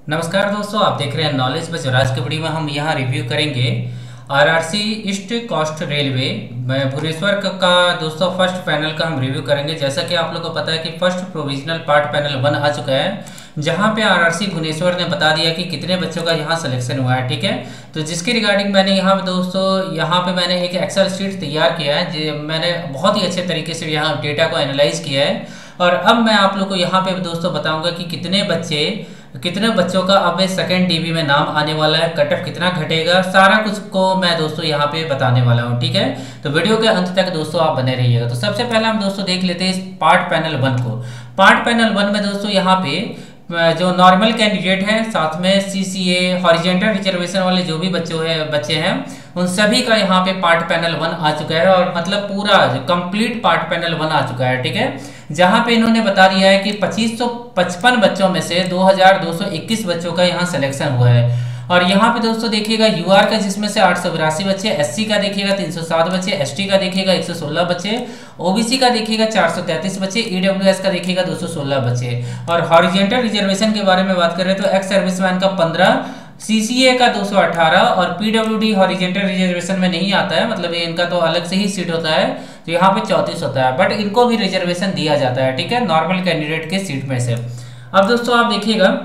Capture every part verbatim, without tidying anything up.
नमस्कार दोस्तों, आप देख रहे हैं नॉलेज बस। और आज की वीडियो में हम यहाँ रिव्यू करेंगे RRC East Coast Railway Bhubaneswar का का दोस्तों फर्स्ट पैनल का हम रिव्यू करेंगे। जैसा कि आप लोगों को पता है कि first provisional part panel one आ चुका है, जहाँ पे आरआरसी भुवनेश्वर ने बता दिया कि कितने बच्चों का यहाँ सिलेक्शन हुआ है। ठीक है, तो जिसके रिगार्डिंग मैंने यहाँ पे दोस्तों यहाँ पे मैंने एक एक्सेल शीट तैयार किया है, जो मैंने बहुत ही अच्छे तरीके से यहाँ डेटा को एनालाइज किया है। और अब मैं आप लोग को यहाँ पे दोस्तों बताऊंगा कि कितने बच्चे कितने बच्चों का अब सेकेंड डीबी में नाम आने वाला है, कट ऑफ कितना घटेगा, सारा कुछ को मैं दोस्तों यहाँ पे बताने वाला हूँ। ठीक है, तो वीडियो के अंत तक दोस्तों आप बने रहिएगा। तो सबसे पहले हम दोस्तों देख लेते हैं इस पार्ट पैनल वन को। पार्ट पैनल वन में दोस्तों यहाँ पे जो नॉर्मल कैंडिडेट है, साथ में सीसीए हॉरिजॉन्टल रिजर्वेशन वाले जो भी बच्चों है बच्चे हैं, उन सभी का यहाँ पे पार्ट पैनल वन आ चुका है। और मतलब पूरा कंप्लीट पार्ट पैनल वन आ चुका है। ठीक है, जहां पे इन्होंने बता दिया है कि पच्चीस सौ पचपन बच्चों में से दो हज़ार दो सौ इक्कीस बच्चों का यहाँ सिलेक्शन हुआ है। और यहाँ पे दोस्तों देखिएगा यूआर का जिसमें से आठ सौ बिरासी बच्चे, एससी का देखिएगा तीन सौ सात बच्चे, एसटी का देखिएगा एक सौ सोलह बच्चे, ओबीसी का देखिएगा चार सौ तैंतीस बच्चे, ईडब्ल्यूएस का देखिएगा दो सौ सोलह बच्चे। और हॉरिजॉन्टल रिजर्वेशन के बारे में बात करें तो एक्स सर्विसमैन का पंद्रह, सीसीए का दो सौ अठारह और पीडब्ल्यूडी हॉरिजॉन्टल रिजर्वेशन में नहीं आता है, मतलब ये इनका तो अलग से ही सीट होता है, तो यहाँ पे चौंतीस होता है, बट इनको भी रिजर्वेशन दिया जाता है। ठीक है, नॉर्मल कैंडिडेट के सीट में से। अब दोस्तों आप देखिएगा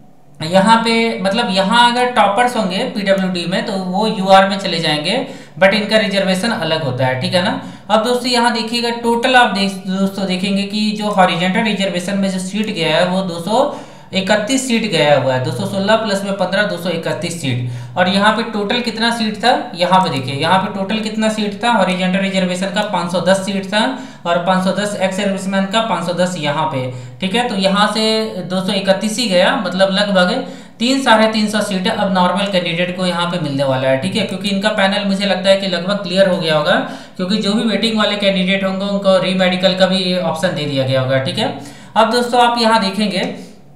यहाँ पे मतलब यहाँ अगर टॉपर्स होंगे पीडब्ल्यूडी में तो वो यूआर में चले जाएंगे, बट इनका रिजर्वेशन अलग होता है। ठीक है ना। अब दोस्तों यहाँ देखिएगा टोटल आप देख दोस्तों देखेंगे कि जो हॉरिजॉन्टल रिजर्वेशन में जो सीट गया है वो दो सौ इकतीस सीट गया हुआ है, दो सौ सोलह प्लस में पंद्रह, दो सौ इकतीस सीट। और यहाँ पे टोटल कितना सीट था, यहाँ पे देखिए यहाँ पे टोटल कितना सीट था हॉरिजॉन्टल रिजर्वेशन का पाँच सौ दस सीट था, और पाँच सौ दस एक्स सर्विसमैन का पाँच सौ दस यहाँ पे। ठीक है, तो यहाँ से दो सौ इकतीस ही गया, मतलब लगभग तीन साढ़े तीन सौ सीटें अब नॉर्मल कैंडिडेट को यहाँ पे मिलने वाला है। ठीक है, क्योंकि इनका पैनल मुझे लगता है कि लगभग क्लियर हो गया होगा, क्योंकि जो भी वेटिंग वाले कैंडिडेट होंगे उनको री मेडिकल का भी ऑप्शन दे दिया गया होगा। ठीक है, अब दोस्तों आप यहाँ देखेंगे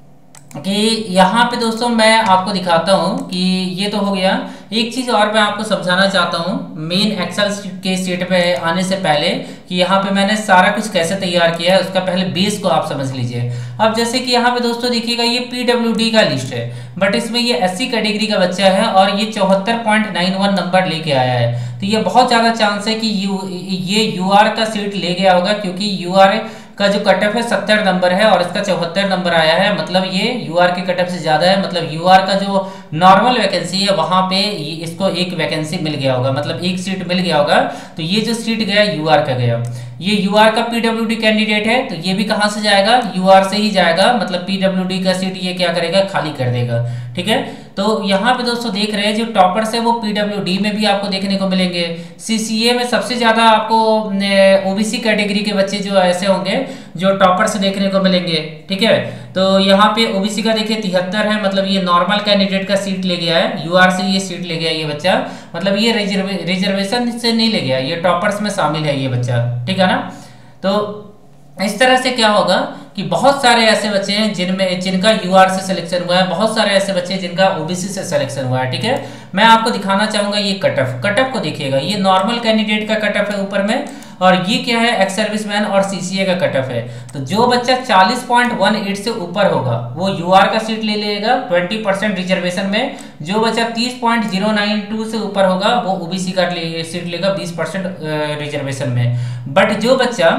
कि यहाँ पे दोस्तों मैं आपको दिखाता हूँ कि ये तो हो गया। एक चीज़ और मैं आपको समझाना चाहता हूँ मेन एक्सेल के सीट पे आने से पहले, कि यहाँ पे मैंने सारा कुछ कैसे तैयार किया है, उसका पहले बेस को आप समझ लीजिए। अब जैसे कि यहाँ पे दोस्तों देखिएगा ये पीडब्ल्यूडी का लिस्ट है, बट इसमें ये एससी कैटेगरी का बच्चा है और ये चौहत्तर पॉइंट नाइन वन नंबर लेके आया है, तो ये बहुत ज़्यादा चांस है कि यू ये यूआर का सीट ले गया होगा, क्योंकि यूआर का जो कट ऑफ है सत्तर नंबर है और इसका चौहत्तर नंबर आया है, मतलब ये यूआर के कट ऑफ से ज़्यादा है। मतलब यूआर का जो नॉर्मल वैकेंसी है वहाँ पे इसको एक वैकेंसी मिल गया होगा, मतलब एक सीट मिल गया होगा। तो ये जो सीट गया यूआर का गया, ये यूआर का पीडब्ल्यूडी कैंडिडेट है, तो ये भी कहाँ से जाएगा, यूआर से ही जाएगा। मतलब पीडब्ल्यूडी का सीट ये क्या करेगा, खाली कर देगा। ठीक है, तो यहाँ पे दोस्तों देख रहे हैं जो टॉपर्स है वो पीडब्ल्यूडी में भी आपको देखने को मिलेंगे। सीसीए में सबसे ज्यादा आपको ओबीसी कैटेगरी के बच्चे जो ऐसे होंगे जो टॉपर्स देखने को मिलेंगे। ठीक है, तो यहाँ पे ओबीसी का देखिए तिहत्तर है, मतलब ये नॉर्मल कैंडिडेट का सीट ले गया है, यूआर से ये सीट ले गया ये बच्चा, मतलब ये रिजर्वे रिजर्वेशन से नहीं ले गया, ये टॉपर्स में शामिल है ये बच्चा। ठीक है ना। तो इस तरह से क्या होगा कि बहुत सारे ऐसे बच्चे हैं जिनमें जिनका यूआर से सिलेक्शन हुआ है, बहुत सारे ऐसे बच्चे जिनका ओबीसी से सिलेक्शन हुआ है। ठीक है, मैं आपको दिखाना चाहूंगा ये कट ऑफ कट ऑफ को देखिएगा, ये नॉर्मल कैंडिडेट का कट ऑफ है ऊपर में, और ये क्या है एक्स सर्विसमैन और सीसीए का कट ऑफ है। तो जो बच्चा चालीस पॉइंट एक आठ से ऊपर होगा वो यूआर का सीट ले लेगा बीस परसेंट रिजर्वेशन में, जो बच्चा तीस पॉइंट शून्य नौ दो से ऊपर होगा वो ओबीसी का ले, सीट लेगा बीस परसेंट रिजर्वेशन में। बट जो बच्चा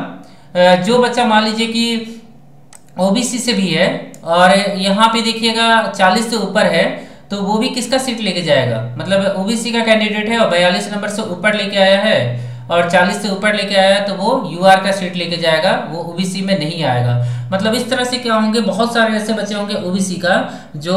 जो बच्चा मान लीजिए कि ओबीसी से भी है और यहाँ पे देखिएगा चालीस से ऊपर है, तो वो भी किसका सीट लेके जाएगा, मतलब ओबीसी का कैंडिडेट है और बयालीस नंबर से ऊपर लेके आया है और चालीस से ऊपर लेके आया है, तो वो यूआर का सीट लेके जाएगा, वो ओबीसी में नहीं आएगा। मतलब इस तरह से क्या होंगे, बहुत सारे ऐसे बच्चे होंगे ओबीसी का जो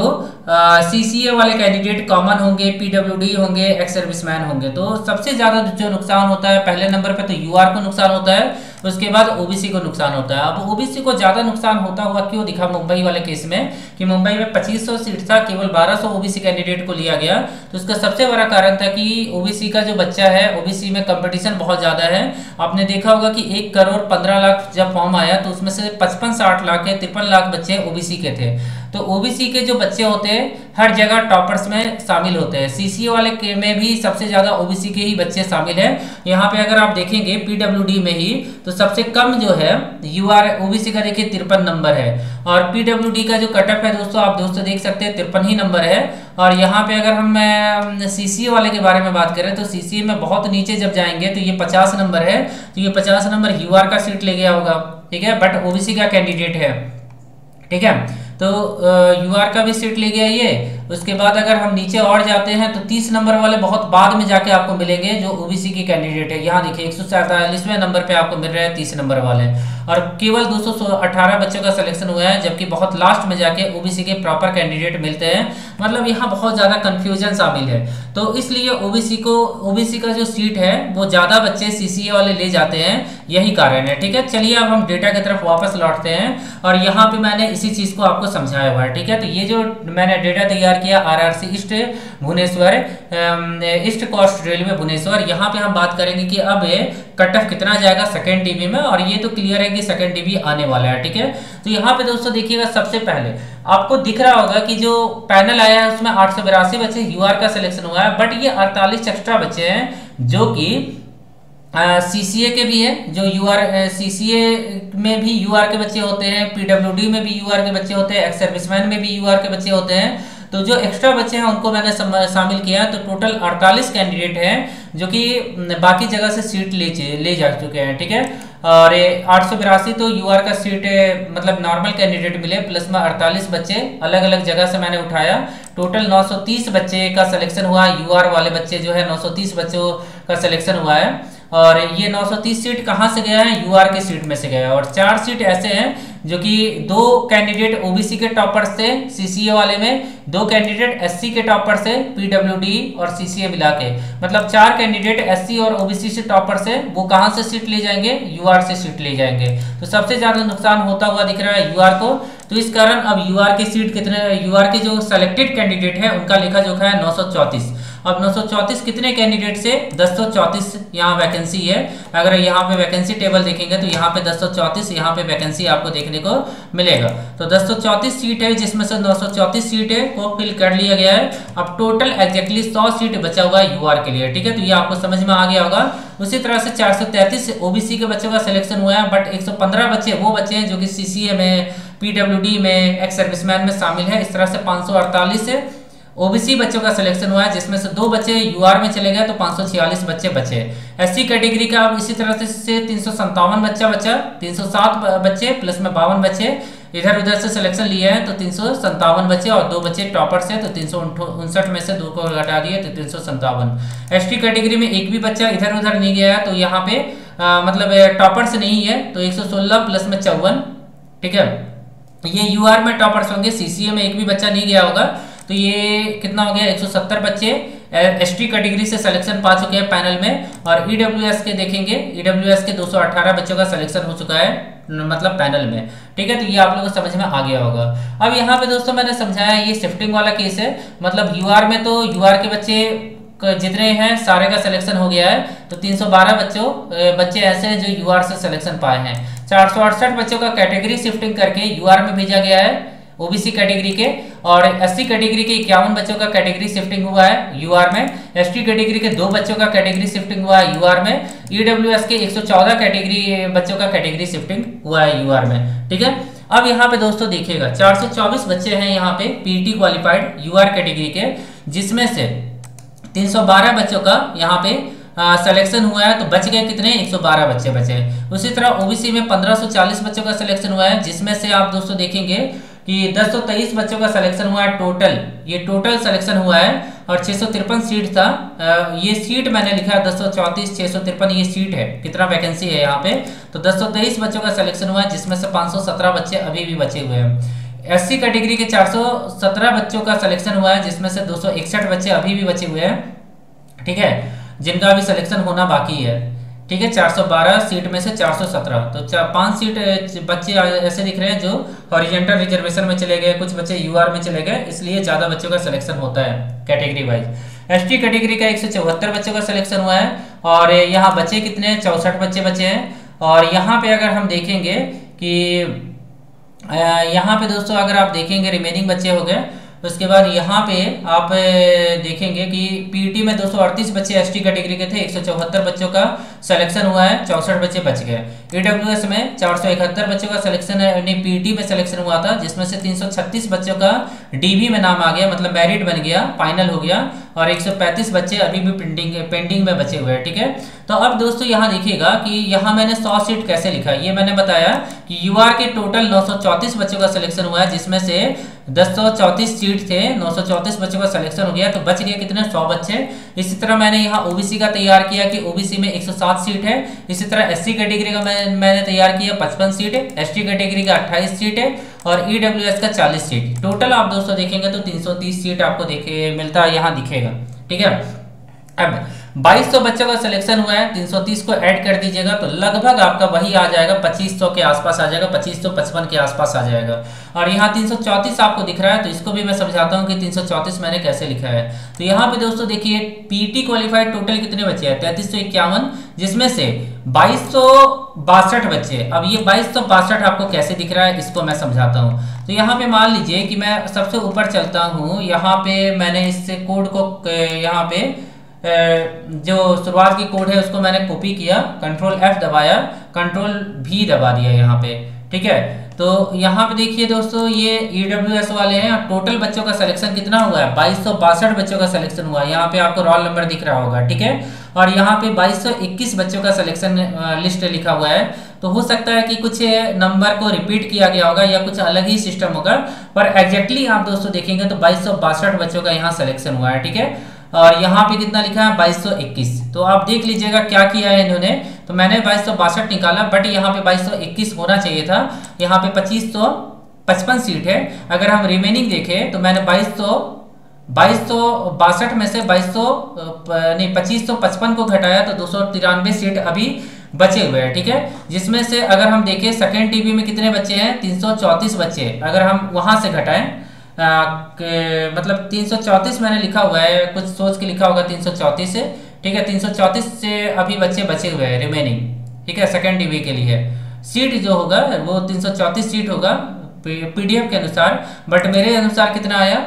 सीसीए वाले कैंडिडेट कॉमन होंगे, पीडब्ल्यूडी होंगे, एक्स सर्विसमैन होंगे। तो सबसे ज्यादा जो नुकसान होता है पहले नंबर पे तो यूआर को नुकसान होता है, उसके बाद ओबीसी को नुकसान होता है। अब ओबीसी को ज्यादा नुकसान होता हुआ क्यों दिखा मुंबई वाले केस में, कि मुंबई में पच्चीस सौ सीट था, केवल बारह सौ ओबीसी कैंडिडेट को लिया गया। तो उसका सबसे बड़ा कारण था कि ओबीसी का जो बच्चा है, ओबीसी में कंपटीशन बहुत ज्यादा है। आपने देखा होगा कि एक करोड़ पंद्रह लाख जब फॉर्म आया तो उसमें से पचपन साठ लाख या तिरपन लाख बच्चे ओबीसी के थे। तो ओबीसी के जो बच्चे होते हैं हर जगह टॉपर्स में शामिल होते हैं। सीसीए वाले के में भी सबसे ज्यादा ओबीसी के ही बच्चे शामिल हैं। यहाँ पे अगर आप देखेंगे पीडब्ल्यूडी में ही तो सबसे कम जो है यूआर ओबीसी का देखिए तिरपन नंबर है, और पीडब्ल्यूडी का जो कटअप है दोस्तों आप दोस्तों देख सकते हैं तिरपन ही नंबर है। और यहाँ पे अगर हम सीसीए वाले के बारे में बात करें तो सीसीए में बहुत नीचे जब जाएंगे तो ये पचास नंबर है, तो ये पचास नंबर यूआर का सीट ले गया होगा, ठीक है, बट ओबीसी का कैंडिडेट है, ठीक है, तो यूआर का भी सीट ले गया ये। उसके बाद अगर हम नीचे और जाते हैं तो तीस नंबर वाले बहुत बाद में जाके आपको मिलेंगे जो ओबीसी के कैंडिडेट है। यहाँ देखिए एक सौ सैंतालीसवें नंबर पे आपको मिल रहे हैं तीस नंबर वाले, और केवल दो सौ अठारह बच्चों का सिलेक्शन हुआ है, जबकि बहुत लास्ट में जाके ओबीसी के प्रॉपर कैंडिडेट मिलते हैं। मतलब यहाँ बहुत ज्यादा कंफ्यूजन शामिल है, तो इसलिए ओबीसी को ओबीसी का जो सीट है वो ज्यादा बच्चे सीसीए वाले ले जाते हैं, यही कारण है, ठीक है। चलिए अब हम डेटा की तरफ वापस लौटते हैं, और यहाँ पे मैंने इसी चीज को आपको समझाया हुआ है, ठीक है। तो ये जो मैंने डेटा तैयार किया RRC East Bhubaneswar East Coast Railway Bhubaneswar, यहाँ पे हम बात करेंगे कि अब कट ऑफ कितना जाएगा सेकेंड डीबी में, और ये तो क्लियर है कि सेकेंड डीबी आने वाला है, ठीक है। तो यहाँ पे दोस्तों देखिएगा सबसे पहले आपको दिख रहा होगा कि जो पैनल आया है उसमें आठ सौ बिरासी बच्चे यूआर का सिलेक्शन हुआ है, बट ये अड़तालीस एक्स्ट्रा बच्चे हैं जो कि सीसीए के भी है, जो यूआर सीसीए में भी यूआर के बच्चे होते हैं, पीडब्ल्यूडी में भी यूआर के बच्चे होते हैं, एक्स सर्विसमैन में भी यूआर के बच्चे होते हैं। तो जो एक्स्ट्रा बच्चे हैं उनको मैंने शामिल किया, तो टोटल अड़तालीस कैंडिडेट हैं जो कि बाकी जगह से सीट ले ले जा चुके हैं, ठीक है। और आठ सौ बिरासी तो यूआर का सीट मतलब नॉर्मल कैंडिडेट मिले, प्लस में अड़तालीस बच्चे अलग अलग जगह से मैंने उठाया। टोटल नौ सौ तीस बच्चे का सिलेक्शन हुआ, यूआर वाले बच्चे जो है नौ सौ तीस बच्चों का सिलेक्शन हुआ है। और ये नौ सौ तीस सीट कहाँ से गया है, यूआर के सीट में से गया है, और चार सीट ऐसे हैं जो कि दो कैंडिडेट ओबीसी के टॉपर से सीसीए वाले में, दो कैंडिडेट एससी के टॉपर से पीडब्ल्यूडी और सीसीए मिला के, मतलब चार कैंडिडेट एससी और ओबीसी से टॉपर से, वो कहां से सीट ले जाएंगे, यूआर से सीट ले जाएंगे। तो सबसे ज्यादा नुकसान होता हुआ दिख रहा है यूआर को, तो इस कारण अब यूआर की सीट कितने, यूआर के जो सेलेक्टेड कैंडिडेट है उनका लेखा जोखा है नौ सौ चौंतीस। अब नौ सौ चौंतीस कितने कैंडिडेट से, दस सौ चौंतीस यहाँ वैकेंसी है। अगर यहाँ पे वैकेंसी टेबल देखेंगे तो यहाँ पे दस सौ चौंतीस यहाँ पे वैकेंसी आपको देखने को मिलेगा। तो दस सौ चौंतीस सीट है जिसमें से नौ सौ चौंतीस सीट को फिल कर लिया गया है। अब टोटल एग्जैक्टली सौ सीट बचा हुआ है यूआर के लिए, ठीक है। तो ये आपको समझ में आ गया होगा। उसी तरह से चार सौ तैंतीस ओबीसी के बच्चों का सिलेक्शन हुआ है, बट एक सौ पंद्रह बच्चे वो बच्चे हैं जो कि सीसीए में, पीडब्ल्यूडी में, एक्स सर्विसमैन में शामिल है। इस तरह से पाँच सौ अड़तालीस ओबीसी बच्चों का सिलेक्शन हुआ है, जिसमें से दो बच्चे यूआर में चले गए, तो पाँच सौ छियालीस बच्चे बचे। एससी कैटेगरी का अब इसी तरह से तीन सौ संतावन बच्चा बचा, तीन सौ सात बच्चे प्लस में बावन बच्चे इधर उधर से सिलेक्शन लिए हैं, तो तीन सौ संतावन बच्चे, और दो बच्चे टॉपर से, तो तीन सौ उनसठ में से दो को घटा दिए तो तीन सौ संतावन। एसटी कैटेगरी में एक भी बच्चा इधर उधर नहीं गया है, तो यहाँ पे आ, मतलब टॉपर से नहीं है, तो एक सौ सोलह प्लस में चौवन, ठीक है। ये यूआर में टॉपर्स होंगे, सीसीए में एक भी बच्चा नहीं गया होगा, तो ये कितना हो गया, एक सौ सत्तर बच्चे एसटी कैटेगरी से सिलेक्शन पा चुके हैं पैनल में। और ईडब्ल्यूएस के देखेंगे, ईडब्ल्यूएस के दो सौ अठारह बच्चों का सिलेक्शन हो चुका है मतलब पैनल में, ठीक है। तो ये आप लोगों को समझ में आ गया होगा। अब यहाँ पे दोस्तों मैंने समझाया ये शिफ्टिंग वाला केस है, मतलब यूआर में तो यूआर के बच्चे जितने हैं सारे का सिलेक्शन हो गया है, तो तीन सौ बारह बच्चों बच्चे ऐसे हैं जो यूआर से सिलेक्शन पाए हैं। चार सौ अड़सठ बच्चों का कैटेगरी शिफ्टिंग करके यूआर में भेजा गया है ओबीसी कैटेगरी के, और एससी कैटेगरी के इक्यावन बच्चों का कैटेगरी शिफ्टिंग हुआ है यूआर में। एसटी कैटेगरी के दो बच्चों का कैटेगरी शिफ्टिंग हुआ है यूआर में। ईडब्ल्यूएस के एक सौ चौदह कैटेगरी बच्चों का कैटेगरी शिफ्टिंग हुआ है यूआर में, ठीक है। अब यहाँ पे दोस्तों देखिएगा चार सौ चौबीस बच्चे हैं यहाँ पे पीटी क्वालिफाइड यूआर कैटेगरी के, जिसमें से तीन सौ बारह बच्चों का यहाँ पे सिलेक्शन हुआ है, तो बच गए कितने, एक सौ बारह बच्चे बचे। उसी तरह ओबीसी में पंद्रह सौ चालीस बच्चों का सिलेक्शन हुआ है, जिसमें से आप दोस्तों देखेंगे कि दस सौ तेईस बच्चों का सिलेक्शन हुआ है टोटल, ये टोटल सिलेक्शन हुआ है। और छह सौ तिरपन सीट था, ये सीट मैंने लिखा है दस सौ चौंतीस छह सौ तिरपन ये सीट है, कितना वैकेंसी है यहाँ पे, तो दस सौ तेईस बच्चों का सिलेक्शन हुआ है, जिसमें से पाँच सौ सत्रह बच्चे अभी भी बचे हुए हैं। एससी कैटेगरी के चार सौ सत्रह बच्चों का सिलेक्शन हुआ है, जिसमें से दो सौ इकसठ बच्चे अभी भी बचे हुए हैं, ठीक है, जिनका अभी सिलेक्शन होना बाकी है, ठीक है। चार सौ बारह सीट में से चार सौ सत्रह, तो पांच सीट बच्चे ऐसे दिख रहे हैं जो हॉरिजॉन्टल रिजर्वेशन में चले गए, कुछ बच्चे यूआर में चले गए, इसलिए ज्यादा बच्चों का सिलेक्शन होता है कैटेगरी वाइज। एसटी कैटेगरी का एक सौ चौहत्तर बच्चों का सिलेक्शन हुआ है, और यहाँ बच्चे कितने चौसठ बच्चे बचे हैं। और यहाँ पे अगर हम देखेंगे कि अ, यहाँ पे दोस्तों अगर आप देखेंगे रिमेनिंग बच्चे हो गए, उसके बाद यहाँ पे आप अ, देखेंगे कि पीटी में दो सौ अड़तीस बच्चे एसटी कैटेगरी के थे, एक सौ चौहत्तर बच्चों का सिलेक्शन हुआ है, चौसठ बच्चे बच गए। ईडब्ल्यूएस में चार सौ इकहत्तर बच्चों का सिलेक्शन है, नहीं पीटी में सिलेक्शन हुआ था, जिसमें से तीन सौ छत्तीस बच्चों का डीबी में नाम आ गया, मतलब मेरिट बन गया, फाइनल हो गया, और एक सौ पैंतीस बच्चे अभी भी पेंडिंग पेंडिंग में बचे हुए हैं। ठीक है, तो अब दोस्तों यहाँ देखिएगा कि यहाँ मैंने सौ सीट कैसे लिखा है। ये मैंने बताया कि यूआर के टोटल नौ सौ चौंतीस बच्चों का सिलेक्शन हुआ है, जिसमें से दस सौ चौंतीस सीट थे, नौ सौ चौंतीस बच्चों का सिलेक्शन हो गया, तो बच गए कितने, सौ बच्चे। इसी तरह मैंने यहाँ ओबीसी का तैयार किया कि ओबीसी में एक सौ सात सीट है। इसी तरह एससी कैटेगरी का मैं, मैंने तैयार किया पचपन सीट है, एसटी कैटेगरी का अट्ठाईस सीट है, और ईडब्ल्यूएस का चालीस सीट। टोटल आप दोस्तों देखेंगे तो तीन सौ तीस सीट आपको देखे मिलता है, यहाँ दिखेगा। ठीक है, अब बाईस सौ बच्चों का सिलेक्शन हुआ है, तीन सौ तीस को ऐड कर दीजिएगा तो लगभग आपका वही आ जाएगा, पच्चीस सौ के आसपास आ जाएगा, पच्चीस सौ पचपन के आसपास आ जाएगा। और यहाँ तीन सौ चौंतीस आपको दिख रहा है, तो इसको भी मैं समझाता हूँ कि तीन सौ चौंतीस मैंने कैसे लिखा है। तो यहाँ पे दोस्तों देखिए पीटी क्वालिफाइड टोटल कितने बच्चे हैं, तैंतीस सौ इक्यावन, जिसमें से बाईस सौ बासठ बच्चे। अब ये बाईस सौ बासठ आपको कैसे दिख रहा है, इसको मैं समझाता हूँ। तो यहाँ पे मान लीजिए कि मैं सबसे ऊपर चलता हूँ, यहाँ पे मैंने इस कोड को यहाँ पे जो शुरुआत की कोड है उसको मैंने कॉपी किया, कंट्रोल एफ दबाया, कंट्रोल भी दबा दिया यहाँ पे। ठीक है, तो यहाँ पे देखिए दोस्तों ये ईडब्ल्यूएस वाले हैं, टोटल बच्चों का सिलेक्शन कितना हुआ है, बाईस सौ बासठ बच्चों का सिलेक्शन हुआ है। यहाँ पे आपको रोल नंबर दिख रहा होगा। ठीक है, और यहाँ पे बाईस सौ इक्कीस बच्चों का सिलेक्शन लिस्ट लिखा हुआ है। तो हो सकता है कि कुछ नंबर को रिपीट किया गया होगा या कुछ अलग ही सिस्टम होगा, पर एग्जैक्टली आप दोस्तों देखेंगे तो बाईस सौ बासठ बच्चों का यहाँ सिलेक्शन हुआ है। ठीक है, और यहाँ पे कितना लिखा है, बाईस सौ इक्कीस। तो आप देख लीजिएगा क्या किया है इन्होंने। तो मैंने बाईस सौ बासठ निकाला, बट यहाँ पे बाईस सौ इक्कीस होना चाहिए था। यहाँ पे पच्चीस सौ पचपन सीट है। अगर हम रिमेनिंग देखें तो मैंने बाईस सौ बाईस सौ बासठ में से बाईस सौ नहीं पच्चीस सौ पचपन को घटाया तो दो सौ तिरानवे सीट अभी बचे हुए हैं। ठीक है, जिसमें से अगर हम देखें सेकेंड टीबी में कितने बच्चे हैं, तीन सौ चौंतीस बच्चे। अगर हम वहां से घटाएं आ, के, मतलब तीन सौ चौंतीस मैंने लिखा हुआ है, कुछ सोच के लिखा होगा तीन सौ चौंतीस से। ठीक है, तीन सौ चौंतीस से अभी बच्चे बचे हुए हैं रिमेनिंग। ठीक है, सेकंड टीवी के लिए सीट जो होगा वो तीन सौ चौंतीस सीट होगा पीडीएफ के अनुसार, बट मेरे अनुसार कितना आया,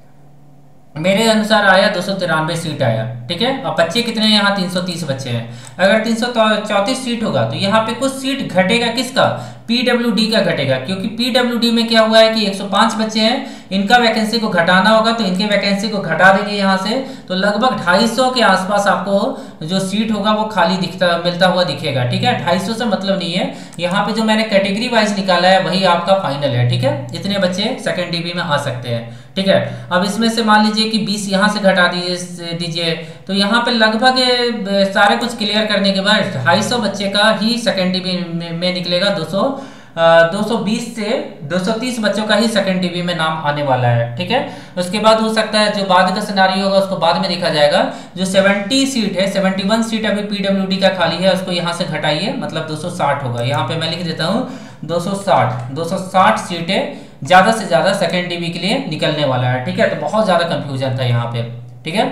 मेरे अनुसार आया दो सौ तिरानवे सीट आया। ठीक है, और बच्चे कितने हैं, यहाँ तीन सौ तीस बच्चे हैं। अगर तीन सौ चौंतीस सीट होगा तो यहाँ पे कुछ सीट घटेगा, किसका, पीडब्ल्यूडी का घटेगा, क्योंकि पीडब्ल्यूडी में क्या हुआ है कि एक सौ पाँच बच्चे हैं, इनका वैकेंसी को घटाना होगा, तो इनके वैकेंसी को घटा देंगे यहाँ से, तो लगभग ढाई सौ के आसपास आपको जो सीट होगा वो खाली दिखता मिलता हुआ दिखेगा। ठीक है, ढाई सौ से मतलब नहीं है, यहाँ पे जो मैंने कैटेगरी वाइज निकाला है वही आपका फाइनल है। ठीक है, इतने बच्चे सेकेंड डीबी में आ सकते हैं। ठीक है, अब इसमें से मान लीजिए कि बीस यहाँ से घटा दीजिए, तो यहाँ पे लगभग सारे कुछ क्लियर करने के बाद ढाई सौ बच्चे का ही सेकेंड डीबी में निकलेगा, दो सौ दो सौ बीस से दो सौ तीस बच्चों का ही सेकंड टीवी में नाम आने वाला है। ठीक है, उसके बाद हो सकता है जो बाद का सिनारियो होगा उसको बाद में देखा जाएगा। जो सत्तर सीट है, इकहत्तर सीट अभी पीडब्ल्यूडी का खाली है, उसको यहाँ से घटाइए, मतलब दो सौ साठ होगा। यहाँ पे मैं लिख देता हूँ दो सौ साठ दो सौ साठ सीटें ज्यादा से ज्यादा सेकंड टीवी के लिए निकलने वाला है। ठीक है, तो बहुत ज्यादा कंफ्यूजन था यहाँ पे। ठीक है,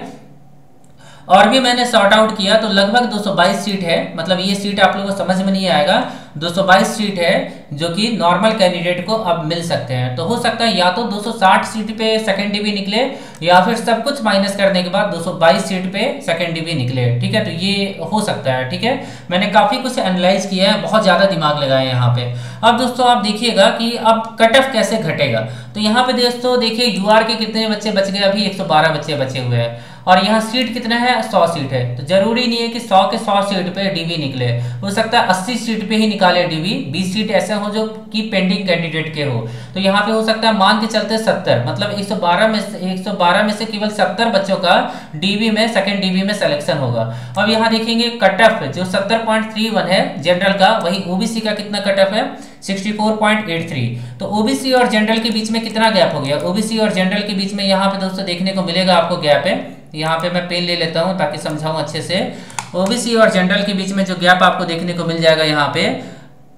और भी मैंने सॉर्ट आउट किया तो लगभग दो सौ बाईस सीट है, मतलब ये सीट आप लोगों को समझ में नहीं आएगा, दो सौ बाईस सीट है जो कि नॉर्मल कैंडिडेट को अब मिल सकते हैं। तो हो सकता है या तो दो सौ साठ सीट पे सेकंड डीबी निकले, या फिर सब कुछ माइनस करने के बाद दो सौ बाईस सीट पे सेकंड डीबी निकले। ठीक है, तो ये हो सकता है। ठीक है, मैंने काफी कुछ एनालाइज किया है, बहुत ज्यादा दिमाग लगाए यहाँ पे। अब दोस्तों आप देखिएगा कि अब कट ऑफ कैसे घटेगा। तो यहाँ पे दोस्तों देखिए यूआर के कितने बच्चे बच गए, अभी एक सौ बारह बच्चे बचे हुए हैं, और यहाँ सीट कितना है, सौ सीट है। तो जरूरी नहीं है कि सौ के सौ सीट पे डीबी निकले, हो सकता है अस्सी सीट पे ही निकाले डीबी, बीस सीट ऐसे हो जो कि पेंडिंग कैंडिडेट के हो। तो यहाँ पे हो सकता है मान के चलते सत्तर, मतलब एक सौ बारह में से एक सौ बारह में से केवल सत्तर बच्चों का डीबी में सेकंड डीबी में सिलेक्शन होगा। अब यहाँ देखेंगे कट ऑफ जो सत्तर पॉइंट थ्री वन है जनरल का, वही ओबीसी का कितना कट ऑफ है, चौंसठ पॉइंट आठ तीन। तो ओबीसी और जनरल के बीच में कितना गैप हो गया, ओबीसी और जनरल के बीच में यहाँ पे दोस्तों देखने को मिलेगा आपको गैप है। यहाँ पे मैं पेन ले लेता हूँ ताकि समझाऊं अच्छे से। ओबीसी और जनरल के बीच में जो गैप आपको देखने को मिल जाएगा यहाँ पे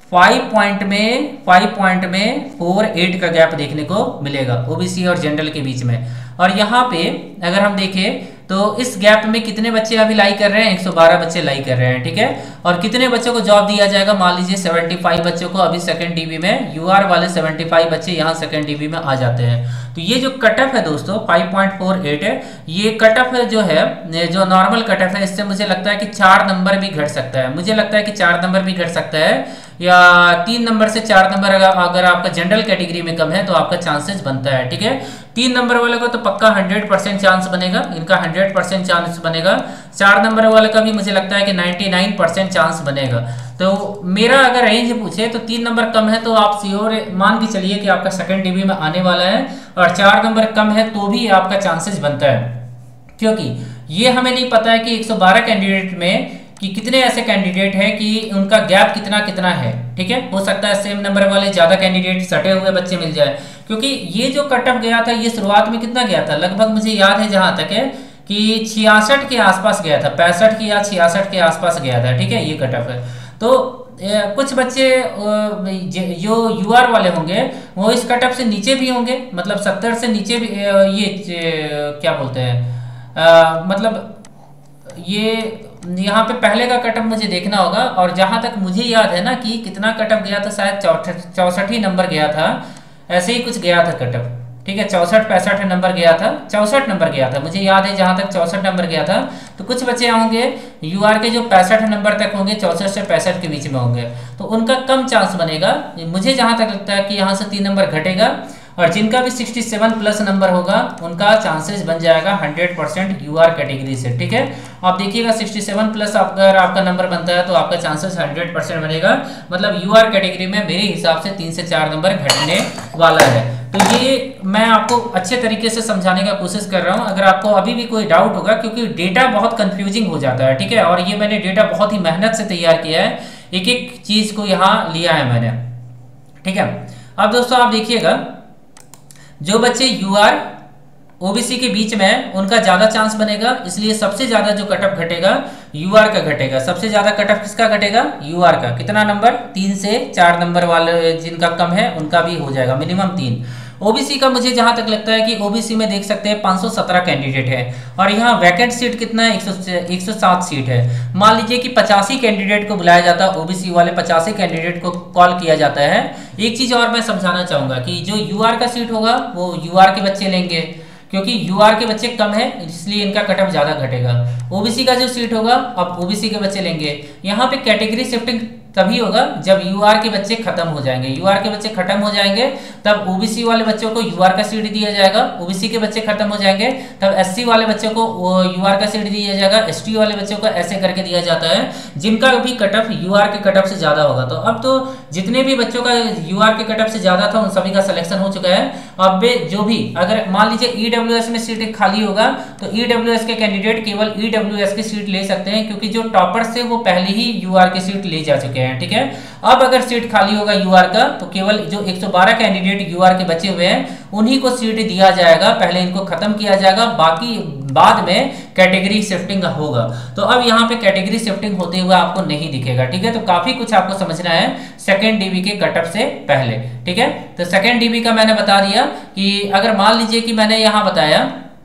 फाइव पॉइंट में फाइव पॉइंट में फोर एट का गैप देखने को मिलेगा ओबीसी और जनरल के बीच में। और यहाँ पे अगर हम देखें तो इस गैप में कितने बच्चे अभी लाई कर रहे हैं, एक सौ बारह बच्चे लाई कर रहे हैं, ठीक है। और कितने बच्चों को जॉब दिया जाएगा, मान लीजिए पचहत्तर बच्चों को अभी सेकंड डीबी में, यूआर वाले पचहत्तर बच्चे यहाँ सेकंड डीबी में आ जाते हैं। तो ये जो कटअप है दोस्तों फाइव पॉइंट फोर एट है, ये कटअप जो है जो नॉर्मल कटअप है, इससे मुझे लगता है कि चार नंबर भी घट सकता है। मुझे लगता है कि चार नंबर भी घट सकता है, या तीन नंबर से चार नंबर अगर, अगर आपका जनरल कैटेगरी में कम है तो आपका चांसेस बनता है, ठीक है। तीन नंबर वाले को तो पक्का हंड्रेड परसेंट चांस बनेगा, इनका हंड्रेड परसेंट चांस बनेगा। चार नंबर वाले का भी मुझे लगता है कि नाइन्टी नाइन परसेंट चांस बनेगा। तो मेरा अगर रेंज पूछे तो तीन नंबर कम है तो आप श्योर मान के चलिए कि आपका सेकंड डीबी में आने वाला है, और चार नंबर कम है तो भी आपका चांसेस बनता है, क्योंकि ये हमें नहीं पता है कि एक सौ बारह कैंडिडेट में कि कितने ऐसे कैंडिडेट हैं कि उनका गैप कितना कितना है, ठीक है। हो सकता है सेम नंबर वाले ज्यादा कैंडिडेट सटे हुए बच्चे मिल जाए, क्योंकि ये जो कटअप गया था ये शुरुआत में कितना गया था, लगभग मुझे याद है जहां तक है कि छियासठ के आसपास गया था, पैंसठ के या छियासठ के आसपास गया था, ठीक है। ये कटअप है तो ए, कुछ बच्चे जो यूआर वाले होंगे वो इस कटअप से नीचे भी होंगे, मतलब सत्तर से नीचे भी, ये क्या बोलते हैं आ, मतलब ये यहाँ पे पहले का कटअप मुझे देखना होगा। और जहां तक मुझे याद है ना कि कितना कटअप गया था, शायद चौसठ ही नंबर गया था, ऐसे ही कुछ गया था कटअप, ठीक है। चौसठ पैंसठ नंबर गया था, चौसठ नंबर गया था मुझे याद है, जहां तक चौसठ नंबर गया था। तो कुछ बच्चे होंगे यूआर के जो पैंसठ नंबर तक होंगे, चौसठ से पैंसठ के बीच में होंगे, तो उनका कम चांस बनेगा। मुझे जहां तक लगता है कि यहाँ से तीन नंबर घटेगा, और जिनका भी सड़सठ प्लस नंबर होगा उनका चांसेस बन जाएगा हंड्रेड परसेंट यूआर कैटेगरी से, ठीक है। आप देखिएगा सड़सठ प्लस अगर आपका नंबर बनता है तो आपका चांसेस हंड्रेड परसेंट बनेगा, मतलब यूआर कैटेगरी में मेरे हिसाब से तीन से चार नंबर घटने वाला है। तो ये मैं आपको अच्छे तरीके से समझाने का कोशिश कर रहा हूं, अगर आपको अभी भी कोई डाउट होगा, क्योंकि डेटा बहुत कंफ्यूजिंग हो जाता है, ठीक है। और ये मैंने डेटा बहुत ही मेहनत से तैयार किया है, एक एक चीज को यहाँ लिया है मैंने, ठीक है। अब दोस्तों आप देखिएगा जो बच्चे यूआर ओबीसी के बीच में उनका ज्यादा चांस बनेगा, इसलिए सबसे ज्यादा जो कटअप घटेगा यूआर का घटेगा। सबसे ज्यादा कटअप किसका घटेगा, यूआर का। कितना नंबर, तीन से चार नंबर वाले जिनका कम है उनका भी हो जाएगा मिनिमम तीन। ओबीसी का मुझे जहां तक लगता है कि ओबीसी में देख सकते हैं पाँच सौ सत्रह कैंडिडेट है, और यहाँ वैकेंट सीट कितना है, एक सौ सात सीट है। मान लीजिए कि पचासी कैंडिडेट को बुलाया जाता है, ओबीसी वाले पचासी कैंडिडेट को कॉल किया जाता है। एक चीज और मैं समझाना चाहूंगा कि जो यूआर का सीट होगा वो यूआर के बच्चे लेंगे, क्योंकि यूआर के बच्चे कम है इसलिए इनका कटअप ज्यादा घटेगा। ओबीसी का जो सीट होगा अब ओबीसी के बच्चे लेंगे। यहाँ पे कैटेगरी शिफ्टिंग तभी होगा जब यूआर के बच्चे खत्म हो जाएंगे। यूआर के बच्चे खत्म हो जाएंगे तब ओबीसी वाले बच्चों को यूआर का सीट दिया जाएगा, ओबीसी के बच्चे खत्म हो जाएंगे तब एससी वाले बच्चों को यूआर का सीट दिया जाएगा, एसटी वाले बच्चों को ऐसे करके दिया जाता है जिनका भी कटअप यूआर के कटअप से ज्यादा होगा। तो अब तो जितने भी बच्चों का यूआर के कटअप से ज्यादा था उन सभी का सिलेक्शन हो चुका है। अब जो भी अगर मान लीजिए ईडब्ल्यूएस में सीट खाली होगा तो ईडब्ल्यूएस के कैंडिडेट केवल ईडब्ल्यूएस की सीट ले सकते हैं, क्योंकि जो टॉपर्स थे वो पहले ही यूआर की सीट ले जा चुके हैं, ठीक है। अब अगर सीट खाली होगा यूआर का तो केवल जो एक सौ बारह कैंडिडेट यूआर के बचे हुए हैं उन्हीं को सीट दिया जाएगा, पहले इनको खत्म किया जाएगा, बाकी बाद में कैटेगरी शिफ्टिंग होगा। तो अब यहाँ पे कैटेगरी शिफ्टिंग होते हुए आपको नहीं दिखेगा, ठीक है। तो काफी कुछ आपको समझना है सेकेंड डीबी के कटअप से पहले, ठीक है। तो सेकेंड डीबी का मैंने बता दिया कि अगर मान लीजिए कि मैंने यहाँ बताया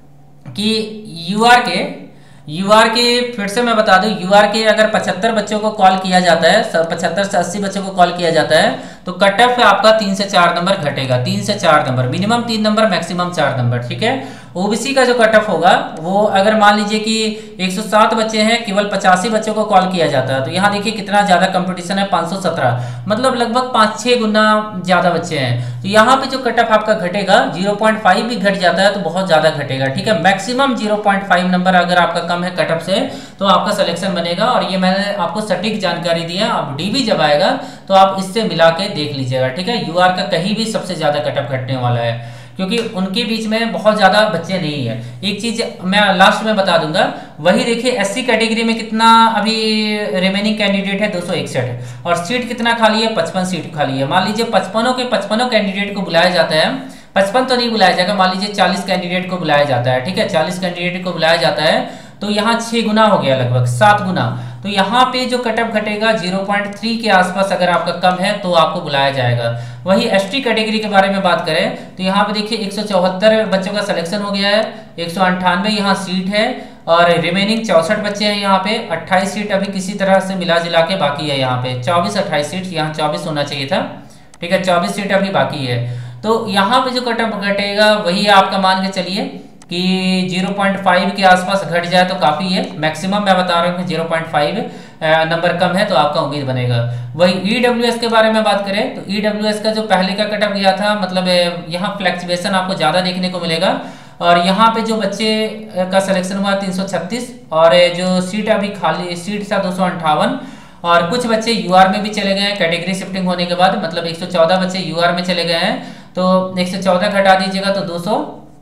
कि यूआर के यूआर के फिर से मैं बता दूं, यूआर के अगर पचहत्तर बच्चों को कॉल किया जाता है, पचहत्तर से अस्सी बच्चों को कॉल किया जाता है तो कट ऑफ आपका तीन से चार नंबर घटेगा, तीन से चार नंबर, मिनिमम तीन नंबर मैक्सिमम चार नंबर, ठीक है। ओबीसी का जो कट ऑफ होगा वो अगर मान लीजिए कि एक सौ सात बच्चे हैं, केवल पचासी बच्चों को कॉल किया जाता है, तो यहाँ देखिए कितना ज्यादा कंपटीशन है, पाँच सौ सत्रह, मतलब लगभग पाँच छह गुना ज्यादा बच्चे हैं। तो यहाँ पे जो कट ऑफ आपका घटेगा ज़ीरो पॉइंट फाइव भी घट जाता है तो बहुत ज्यादा घटेगा, ठीक है। Maximum zero point five number अगर आपका कम है कट ऑफ से तो आपका सिलेक्शन बनेगा। और ये मैंने आपको सटीक जानकारी दी है, अब डीबी जब आएगा तो आप इससे मिला के देख लीजिएगा, ठीक है। यूआर का कहीं भी सबसे ज्यादा कट ऑफ घटने वाला है क्योंकि उनके बीच में बहुत ज्यादा बच्चे नहीं है। एक चीज मैं लास्ट में बता दूंगा, वही देखिए एससी कैटेगरी में कितना अभी रिमेनिंग कैंडिडेट है, दो सौ इकसठ, और सीट कितना खाली है, पचपन सीट खाली है। मान लीजिए पचपनों के पचपनों कैंडिडेट को बुलाया जाता है, पचपन तो नहीं बुलाया जाएगा, मान लीजिए चालीस कैंडिडेट को बुलाया जाता है, ठीक है, चालीस कैंडिडेट को बुलाया जाता है तो यहाँ छह गुना हो गया, लगभग सात गुना। तो यहाँ पे जो कट ऑफ घटेगा ज़ीरो पॉइंट थ्री के आसपास अगर आपका कम है तो आपको बुलाया जाएगा। वही एसटी कैटेगरी के बारे में बात करें तो यहाँ पे देखिए एक सौ चौहत्तर बच्चों का सिलेक्शन हो गया है, एक सौ अंठानवे यहाँ सीट है और रिमेनिंग चौसठ बच्चे हैं यहाँ पे। अट्ठाईस सीट अभी किसी तरह से मिला जुला के बाकी है, यहाँ पे चौबीस अट्ठाईस सीट, यहाँ चौबीस होना चाहिए था, ठीक है, चौबीस सीट अभी बाकी है। तो यहाँ पे जो कट ऑफ घटेगा वही आपका मान के चलिए कि ज़ीरो पॉइंट फाइव के आसपास घट जाए तो काफ़ी है। मैक्सिमम मैं बता रहा हूँ कि ज़ीरो पॉइंट फाइव नंबर कम है तो आपका उम्मीद बनेगा। वही ईडब्ल्यूएस के बारे में बात करें तो ईडब्ल्यूएस का जो पहले का कट ऑफ गया था, मतलब यहाँ फ्लैक्चुएशन आपको ज़्यादा देखने को मिलेगा और यहाँ पे जो बच्चे का सिलेक्शन हुआ तीन सौ छत्तीस और जो सीट अभी खाली सीट था दो सौ अंठावन और कुछ बच्चे यूआर में भी चले गए हैं कैटेगरी शिफ्टिंग होने के बाद, मतलब एक सौ चौदह बच्चे यूआर में चले गए हैं। तो एक सौ चौदह घटा दीजिएगा तो दो सौ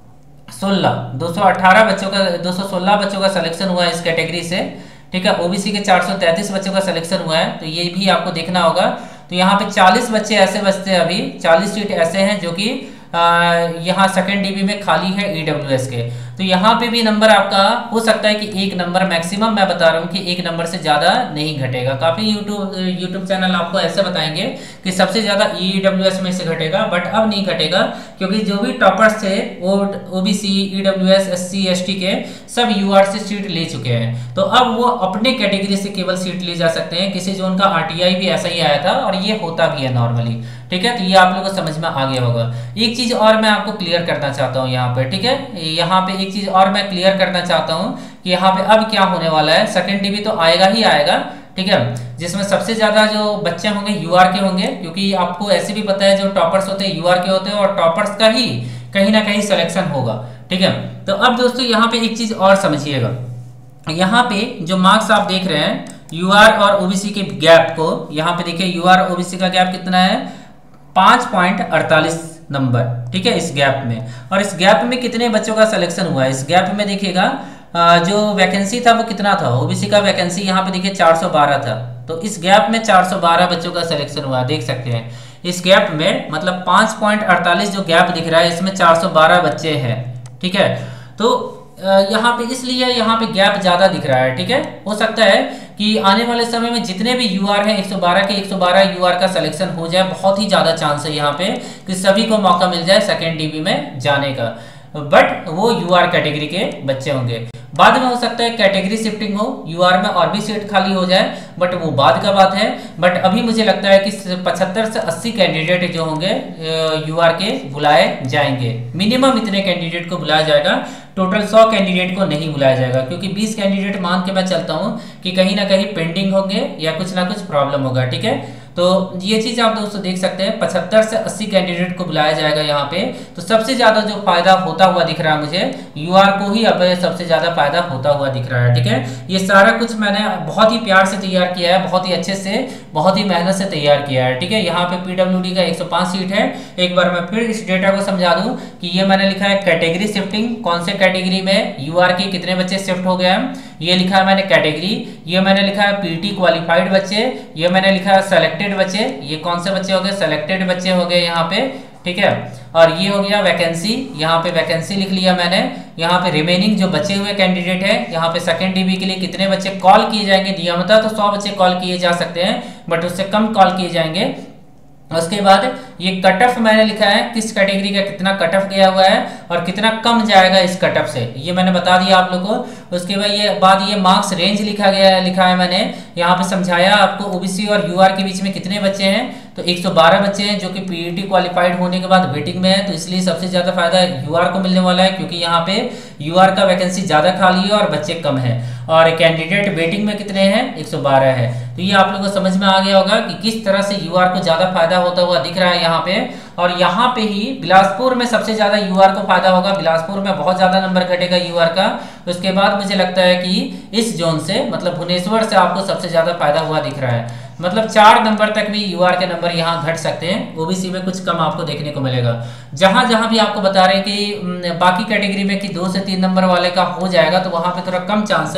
सोलह दो सौ अठारह बच्चों का दो सौ सोलह बच्चों का सिलेक्शन हुआ है इस कैटेगरी से, ठीक है। ओबीसी के चार सौ तैंतीस बच्चों का सिलेक्शन हुआ है, तो ये भी आपको देखना होगा। तो यहाँ पे चालीस बच्चे ऐसे बचते हैं, अभी चालीस सीट ऐसे हैं जो कि यहाँ सेकेंड डीबी में खाली है ईडब्ल्यूएस के। तो यहाँ पे भी नंबर आपका हो सकता है कि एक नंबर मैक्सिमम, मैं बता रहा हूँ कि एक नंबर से ज़्यादा नहीं घटेगा। काफ़ी यूट्यूब यूट्यूब चैनल आपको ऐसे बताएंगे कि सबसे ज़्यादा ईडब्ल्यूएस में से घटेगा, बट अब नहीं घटेगा क्योंकि जो भी टॉपर्स थे वो ओबीसी, ईडब्ल्यूएस, एससी, एसटी के सब यूआर से सीट ले चुके हैं। तो अब वो अपने कैटेगरी से केवल सीट ले जा सकते हैं। किसी जोन का आरटीआई भी ऐसा ही आया था और ये होता भी है नॉर्मली, ठीक है। तो ये आप लोगों को समझ में आ गया होगा। एक चीज़ और मैं आपको क्लियर करना चाहता हूँ यहाँ पे, ठीक है, यहाँ पे एक चीज़ और मैं क्लियर करना चाहता हूँ कि यहाँ पे अब क्या होने वाला है। सेकेंड डीबी तो आएगा ही आएगा, ठीक है, जिसमें सबसे ज्यादा जो बच्चे होंगे यूआर के होंगे, क्योंकि आपको ऐसे भी पता है जो टॉपर्स होते हैं यूआर के होते हैं और टॉपर्स का ही कहीं ना कहीं सिलेक्शन होगा, ठीक है। तो अब दोस्तों यहाँ पे एक चीज और समझिएगा, यहाँ पे जो मार्क्स आप देख रहे हैं यूआर और ओबीसी के गैप को, यहाँ पे देखिए यूआर और ओबीसी का गैप कितना है, पाँच पॉइंट अड़तालीस नंबर, ठीक है, इस गैप में। और इस गैप में कितने बच्चों का सिलेक्शन हुआ है, इस गैप में देखिएगा जो वैकेंसी था वो कितना था, ओबीसी का वैकेंसी यहाँ पे देखिए चार सौ बारह था, तो इस गैप में चार सौ बारह बच्चों का सिलेक्शन हुआ, देख सकते हैं इस गैप में, मतलब पाँच पॉइंट अड़तालीस जो गैप दिख रहा है इसमें चार सौ बारह बच्चे हैं, ठीक है। तो यहाँ पे इसलिए यहाँ पे गैप ज्यादा दिख रहा है, ठीक है। हो सकता है कि आने वाले समय में जितने भी यूआर हैं एक सौ बारह के एक सौ बारह यूआर का सिलेक्शन हो जाए, बहुत ही ज्यादा चांस है यहाँ पे कि सभी को मौका मिल जाए सेकेंड डीबी में जाने का, बट वो यूआर कैटेगरी के बच्चे होंगे। बाद में हो सकता है कैटेगरी शिफ्टिंग हो, यूआर में और भी सीट खाली हो जाए, बट वो बाद का बात है। बट अभी मुझे लगता है कि पचहत्तर से अस्सी कैंडिडेट जो होंगे यूआर के बुलाए जाएंगे, मिनिमम इतने कैंडिडेट को बुलाया जाएगा, टोटल सौ कैंडिडेट को नहीं बुलाया जाएगा, क्योंकि बीस कैंडिडेट मान के मैं चलता हूं कि कहीं ना कहीं पेंडिंग होंगे या कुछ ना कुछ प्रॉब्लम होगा, ठीक है। तो ये चीज आप दोस्तों देख सकते हैं, पचहत्तर से अस्सी कैंडिडेट को बुलाया जाएगा यहाँ पे। तो सबसे ज्यादा जो फायदा होता हुआ दिख रहा है मुझे यूआर को ही अब सबसे ज्यादा फायदा होता हुआ दिख रहा है, ठीक है। ये सारा कुछ मैंने बहुत ही प्यार से तैयार किया है, बहुत ही अच्छे से, बहुत ही मेहनत से तैयार किया है, ठीक है। यहाँ पे पीडब्ल्यूडी का एक सौ पाँच सीट है। एक बार मैं फिर इस डेटा को समझा दूं कि ये मैंने लिखा है कैटेगरी शिफ्टिंग, कौन से कैटेगरी में यूआर के कितने बच्चे शिफ्ट हो गए हैं, ये लिखा है मैंने कैटेगरी। ये मैंने लिखा है पीटी क्वालिफाइड बच्चे, ये मैंने लिखा है सेलेक्टेड बच्चे, ये कौन से बच्चे हो गए, सेलेक्टेड बच्चे हो गए यहाँ पे, ठीक है। और ये हो गया वैकेंसी, यहाँ पे वैकेंसी लिख लिया मैंने। यहाँ पे रिमेनिंग जो बचे हुए कैंडिडेट है, यहाँ पे सेकेंड डीबी के लिए कितने बच्चे कॉल किए जाएंगे, नियमतः तो सौ बच्चे कॉल किए जा सकते हैं, बट उससे कम कॉल किए जाएंगे। उसके बाद ये कट ऑफ मैंने लिखा है, किस कैटेगरी का कितना कट ऑफ गया हुआ है और कितना कम जाएगा इस कट ऑफ से, ये मैंने बता दिया आप लोगों को। उसके बाद ये बाद ये मार्क्स रेंज लिखा गया है, लिखा है मैंने यहाँ पे, समझाया आपको ओबीसी और यूआर के बीच में कितने बच्चे हैं, तो एक सौ बारह बच्चे हैं जो कि पीईटी क्वालिफाइड होने के बाद वेटिंग में है, तो इसलिए सबसे ज्यादा फायदा यूआर को मिलने वाला है, क्योंकि यहाँ पे यूआर का वैकेंसी ज्यादा खाली है और बच्चे कम है। और कैंडिडेट वेटिंग में कितने हैं, एक सौ बारह है। तो ये आप लोगों को समझ में आ गया होगा कि किस तरह से यूआर को ज्यादा फायदा होता हुआ दिख रहा है यहाँ पे। और यहाँ पे ही बिलासपुर में सबसे ज्यादा यूआर को फायदा होगा, बिलासपुर में बहुत ज्यादा नंबर घटेगा यूआर का। उसके बाद मुझे लगता है कि इस जोन से, मतलब भुवनेश्वर से आपको सबसे ज्यादा फायदा हुआ दिख रहा है, मतलब चार नंबर तक भी यूआर के नंबर यहाँ घट सकते हैं, ओबीसी में कुछ कम आपको देखने को मिलेगा। जहां जहां भी आपको बता रहे हैं कि बाकी कैटेगरी में कि दो से तीन नंबर वाले का हो जाएगा, तो वहां पे थोड़ा कम चांस है,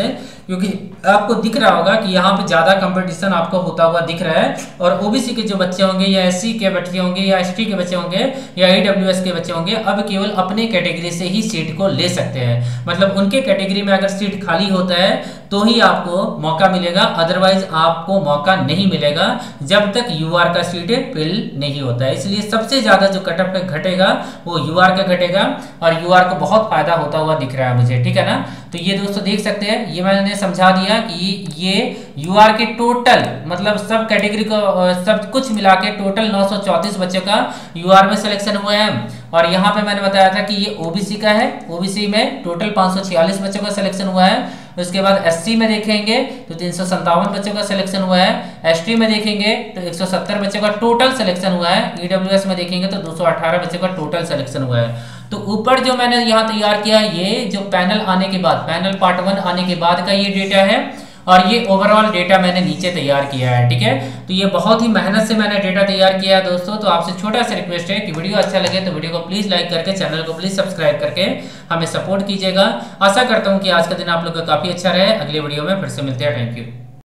क्योंकि आपको दिख रहा होगा कि यहाँ पे ज़्यादा कंपटीशन आपको होता हुआ दिख रहा है, और ओबीसी के जो बच्चे होंगे या एससी के बच्चे होंगे या एसटी के बच्चे होंगे या ईडब्ल्यूएस के बच्चे होंगे अब केवल अपने कैटेगरी से ही सीट को ले सकते हैं। मतलब उनके कैटेगरी में अगर सीट खाली होता है तो ही आपको मौका मिलेगा, अदरवाइज आपको मौका नहीं मिलेगा जब तक यूआर का सीट फिल नहीं होता है। इसलिए सबसे ज्यादा जो कट ऑफ घटेगा वो यूआर का घटेगा, और यूआर को बहुत फायदा होता हुआ दिख रहा है मुझे, ठीक है ना। तो ये दोस्तों देख सकते हैं, ये मैंने समझा दिया कि ये यूआर के टोटल मतलब सब कैटेगरी को सब कुछ मिला के टोटल नौ सौ चौंतीस बच्चों का यूआर में सिलेक्शन हुआ है। और यहाँ पे मैंने बताया था कि ये ओबीसी का है, ओबीसी में टोटल पाँच सौ छियालीस बच्चों का सिलेक्शन हुआ है। उसके बाद एससी में देखेंगे तो तीन सौ संतावन बच्चों का सिलेक्शन हुआ है, एसटी में देखेंगे तो एक सौ सत्तर बच्चों का टोटल सिलेक्शन हुआ है, ईडब्ल्यूएस में देखेंगे तो दो सौ अठारह बच्चों का टोटल सिलेक्शन हुआ है। तो ऊपर जो मैंने यहाँ तैयार किया ये जो पैनल आने के बाद, पैनल पार्ट वन आने के बाद का ये डेटा है, और ये ओवरऑल डेटा मैंने नीचे तैयार किया है, ठीक है। तो ये बहुत ही मेहनत से मैंने डेटा तैयार किया है दोस्तों। तो आपसे छोटा सा रिक्वेस्ट है कि वीडियो अच्छा लगे तो वीडियो को प्लीज लाइक करके चैनल को प्लीज सब्सक्राइब करके हमें सपोर्ट कीजिएगा। आशा करता हूँ कि आज का दिन आप लोग का काफी अच्छा रहे। अगले वीडियो में फिर से मिलते हैं। Thank you.